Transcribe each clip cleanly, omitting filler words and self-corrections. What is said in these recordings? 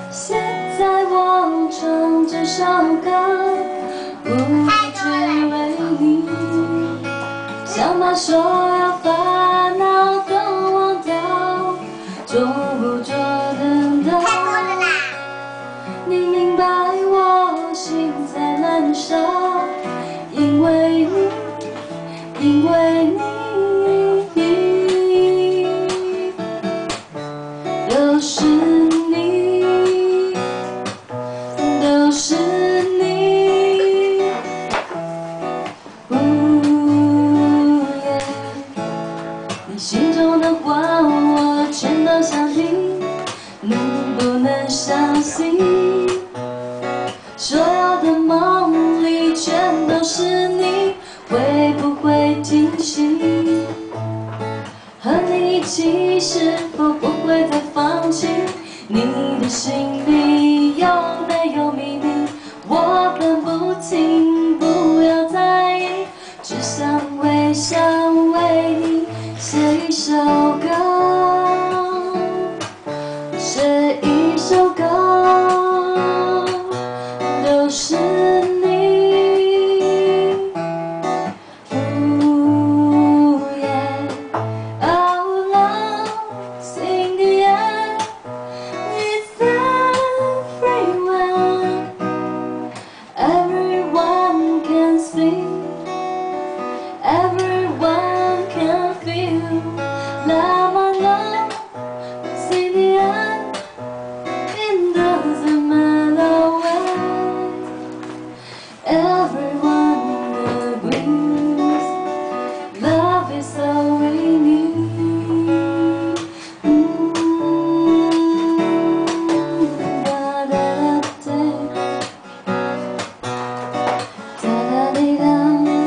写在我窗这首歌，不只为你，想把所有烦恼都忘掉，就不做等待。你明白我心在燃烧，因为你，因为你。 都是你，都是你，你心中的话我全都想听，能不能相信？所有的梦里全都是你，会不会清醒？ 和你一起，是否不会再放弃？你的心里有没有秘密？我分不清，不要在意，只想微笑为你写一首歌，写一首歌，都是你。 Everyone can feel that my love is in the end. It doesn't matter where. Everyone agrees, love is all we need. Da da da da da da da.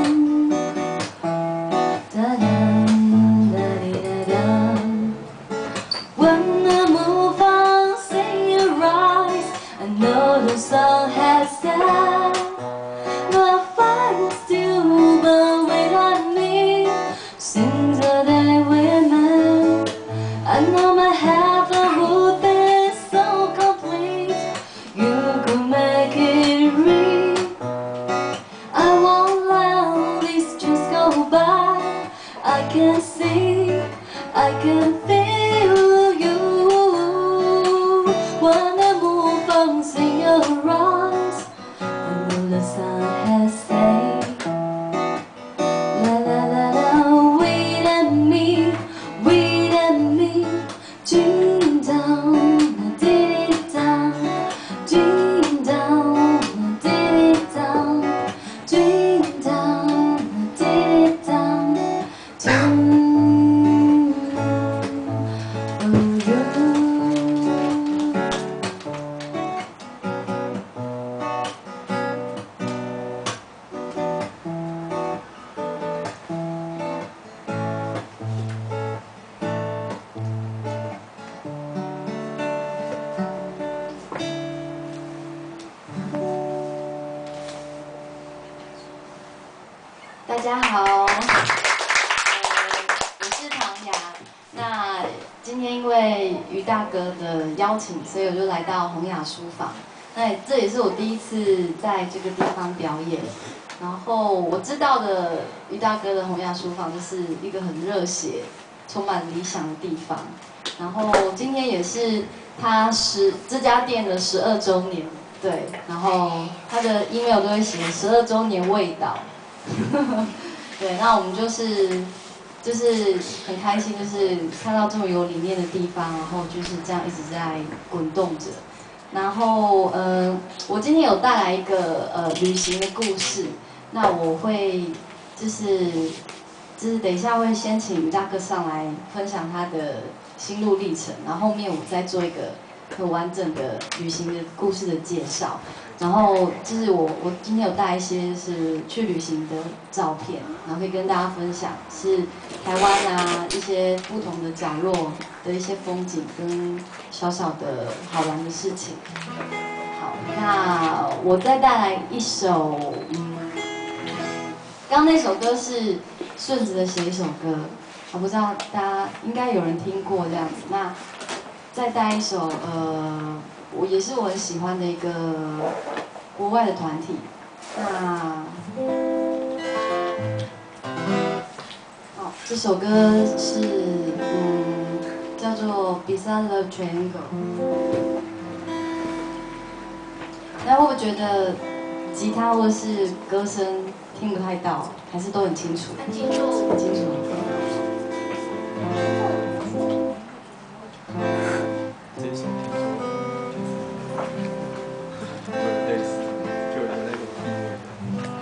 大家好，我是唐雅。那今天因为于大哥的邀请，所以我就来到洪雅书房。那这也是我第一次在这个地方表演。然后我知道的于大哥的洪雅书房就是一个很热血、充满理想的地方。然后今天也是他这家店的12周年，对。然后他的 email 都会写12周年味道。对，那我们就是很开心，就是看到这么有理念的地方，然后就是这样一直在滚动着。然后我今天有带来一个旅行的故事，那我会就是等一下会先请于大哥上来分享他的心路历程，然后后面我再做一个很完整的旅行的故事的介绍。然后就是我今天有带一些是去旅行的照片，然后可以跟大家分享，是台湾啊一些不同的角落的一些风景跟小小的好玩的事情。好，那我再带来一首，刚刚那首歌是顺子的写一首歌，我不知道大家应该有人听过这样子。那再带一首也是我很喜欢的一个国外的团体。那这首歌是叫做《Beside the Triangle》。那会不会觉得吉他或是歌声听不太到，还是都很清楚？ 很清楚， 很清楚。 这首听说有类似，就有那种地位的。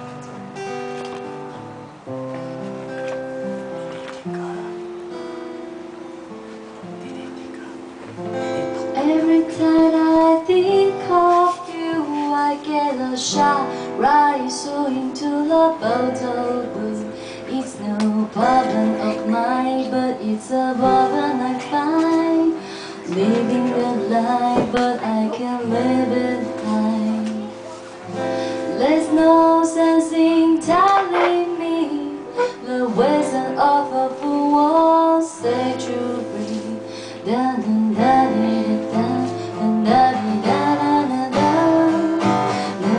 Every time I think of you, I get a shot right so into the bottle blue. It's no problem of mine, but it's a problem I find. Living the life, but I can't live it high. There's no sense in telling me the wisdom of a fool won't set you free. Da da da da da da da da da da.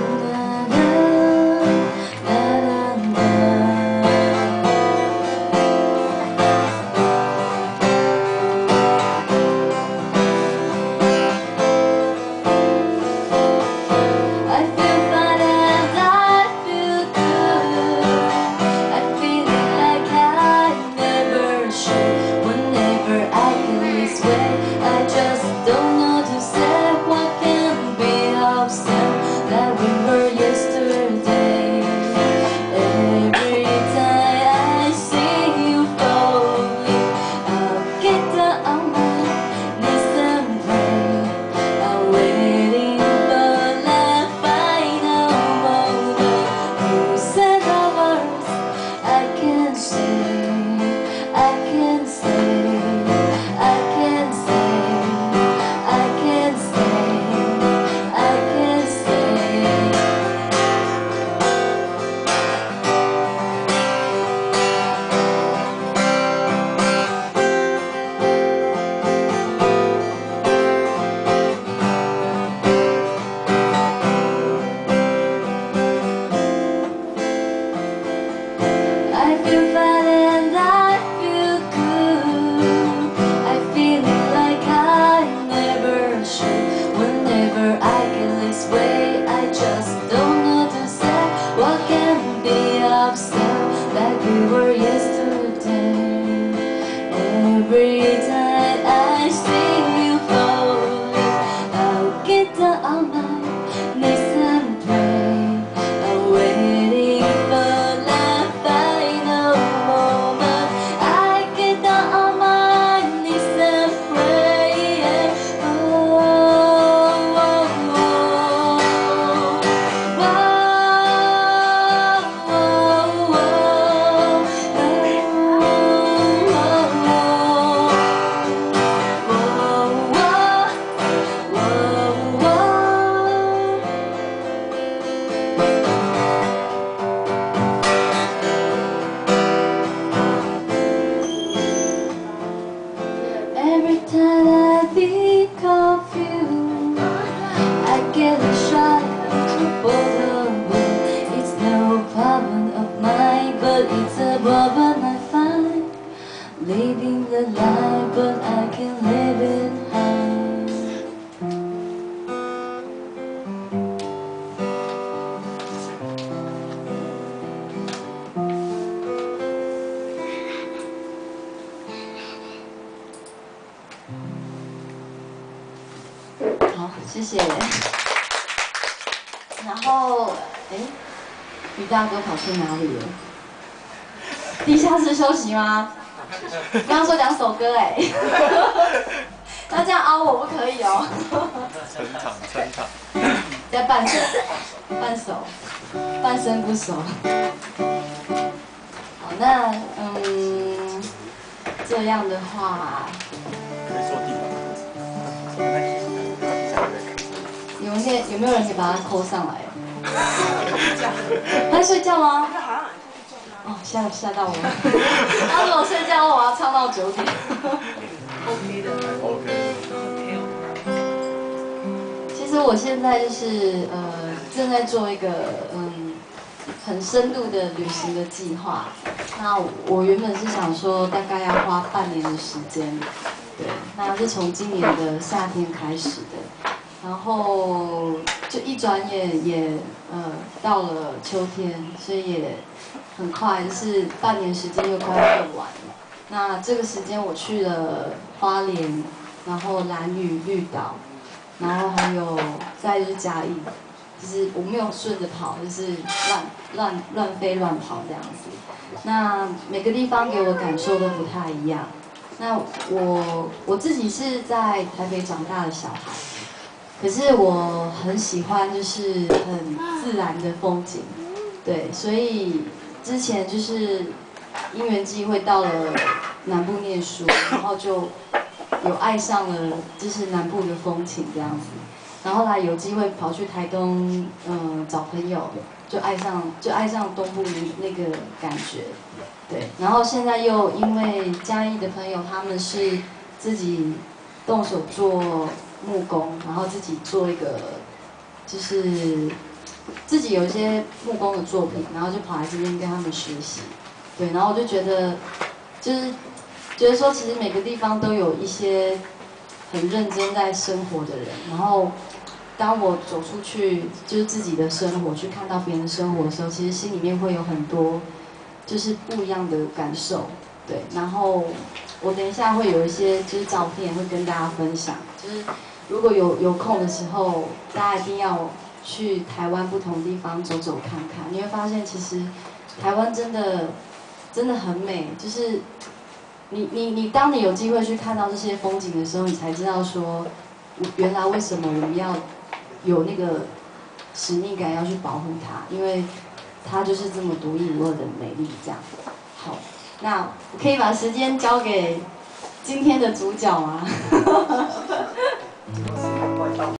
Living the life, but I can't live it high. 好，谢谢。然后，于大哥跑去哪里了？地下室休息吗？刚刚说2首歌那这样凹我不可以哦。 撑场。 在半手，半身不熟。好，那这样的话， 可以坐地板。 有没有人可以把它扣上来？他在睡觉吗？哦，吓到我了。他如果睡觉，我要唱到9点。OK 的。OK。 实我现在就是正在做一个很深度的旅行的计划。那我原本是想说大概要花半年的时间，对，那是从今年的夏天开始的，然后就一转眼也到了秋天，所以也很快，就是半年时间又快要用完了。那这个时间我去了花莲，然后兰屿、绿岛，然后还有再就是嘉义，就是我没有顺着跑，就是乱飞乱跑这样子。那每个地方给我感受都不太一样。那我自己是在台北长大的小孩，可是我很喜欢就是很自然的风景，对，所以之前就是因缘际会到了南部念书，然后就有爱上了就是南部的风情这样子，然后后来有机会跑去台东找朋友，就爱上东部的那个感觉，对，然后现在又因为嘉义的朋友他们是自己动手做木工，然后自己做一个就是自己有一些木工的作品，然后就跑来这边跟他们学习，对，然后我就觉得就是觉得说其实每个地方都有一些很认真在生活的人，然后当我走出去就是自己的生活，去看到别人的生活的时候，其实心里面会有很多就是不一样的感受，对。然后我等一下会有一些就是照片会跟大家分享，就是如果有空的时候，大家一定要去台湾不同地方走走看看，你会发现其实台湾真的很美，就是当你有机会去看到这些风景的时候，你才知道说，原来为什么我们要有那个使命感要去保护它，因为它就是这么独一无二的美丽。这样，好，那我可以把时间交给今天的主角吗？